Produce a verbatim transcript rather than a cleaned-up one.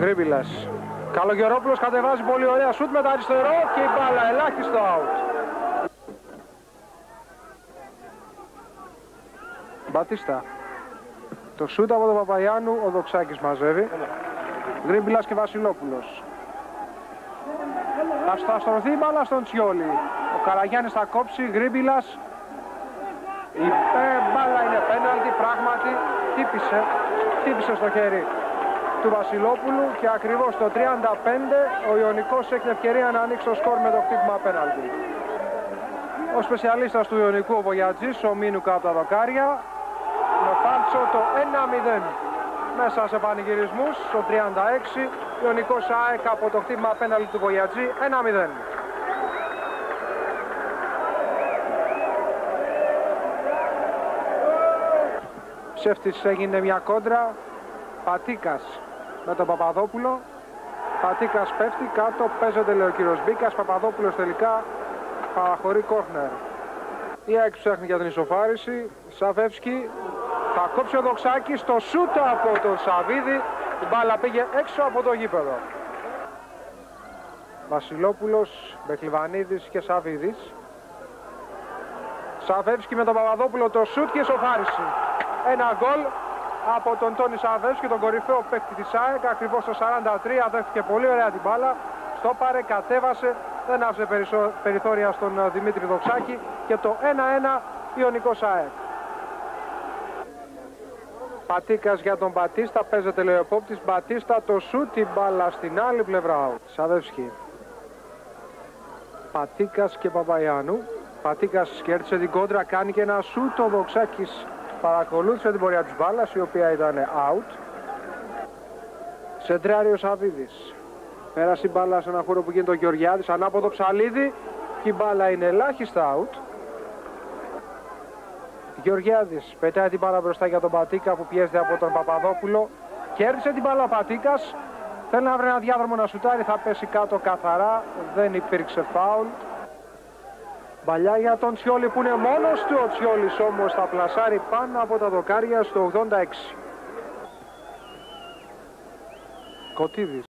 Γρήμπηλας. Καλογερόπουλος κατεβάζει πολύ ωραία σουτ με το αριστερό και η μπάλα ελάχιστο out. Μπατίστα. Το σουτ από τον Παπαγιάννου, ο Δοξάκης μαζεύει. Γρήμπηλας και Βασιλόπουλος. Θα στρωθεί η μπάλα στον Τσιόλι. Ο Καραγιάννης θα κόψει, Γρήμπηλας. Η μπάλα είναι πέναλτι, πράγματι χτύπησε, χτύπησε στο χέρι του Βασιλόπουλου και ακριβώς στο τριάντα πέντε ο Ιωνικός έχει την ευκαιρία να ανοίξει το σκορ με το χτύπημα πέναλτι. Ο σπεσιαλίστας του Ιωνικού, ο Βογιατζής, ο Μίνου κάτω τα δοκάρια, με φάλτσο το ένα μηδέν. Μέσα σε πανηγυρισμούς, στο τριάντα έξι, Ιωνικός ΑΕΚ από το χτύπημα πέναλτι του Βογιατζή, ένα μηδέν. Ψεύτης έγινε μια κόντρα, Πατίκας με τον Παπαδόπουλο. Πατίκας πέφτει κάτω, παίζεται λέει ο κύριος Μπίκας, Παπαδόπουλος τελικά παραχωρεί κόρνερ. Η ΑΕΚ ψάχνει για την ισοφάριση, Σαβεύσκι, θα κόψει ο Δοξάκης, το σούτο από τον Σαβίδη, η μπάλα πήγε έξω από το γήπεδο. Βασιλόπουλος, Μπεκλιβανίδης και Σαβίδης. Σαβεύσκι με τον Παπαδόπουλο, το σούτ και ισοφάριση. Ένα γκολ από τον Τόνι Σαβεύσκι, τον κορυφαίο παίκτη της ΑΕΚ, ακριβώς στο σαράντα τρία, δέχτηκε πολύ ωραία την μπάλα, στο πάρε, κατέβασε, δεν άφησε περιθώρια στον Δημήτρη Δοξάκη και το ένα ένα Ιωνικός ΑΕΚ. Πατίκας για τον Μπατίστα, παίζεται λέει ο επόπτης, Μπατίστα το σούτ, την μπάλα στην άλλη πλευρά. Σαβεύσκι, Πατίκας και Παπαγιάννου. Πατίκας κέρδισε την κόντρα, κάνει και ένα σούτ, ο Δοξάκης παρακολούθησε την πορεία της μπάλας, η οποία ήταν out. Σεντράρει ο Σαβίδης. Πέρασε η μπάλα σε ένα χώρο που γίνεται ο Γεωργιάδης, ανάποδο Ψαλίδη και η μπάλα είναι ελάχιστα out. Γεωργιάδης πετάει την μπάλα μπροστά για τον Πατίκα που πιέζεται από τον Παπαδόπουλο. Κέρδισε την μπάλα ο Πατίκας. Θέλει να βρει ένα διάδρομο να σουτάρει, θα πέσει κάτω καθαρά. Δεν υπήρξε φάουλ. Μπαλιά για τον Τσιόλι που είναι μόνος του, ο Τσιόλις όμως θα πλασάρει πάνω από τα δοκάρια στο ογδόντα έξι. Κωτίδης.